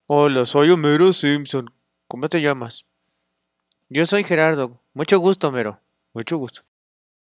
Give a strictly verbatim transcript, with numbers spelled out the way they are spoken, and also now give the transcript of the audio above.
Hola, soy Homero Simpson. ¿Cómo te llamas? Yo soy Gerardo. Mucho gusto, Homero. Mucho gusto.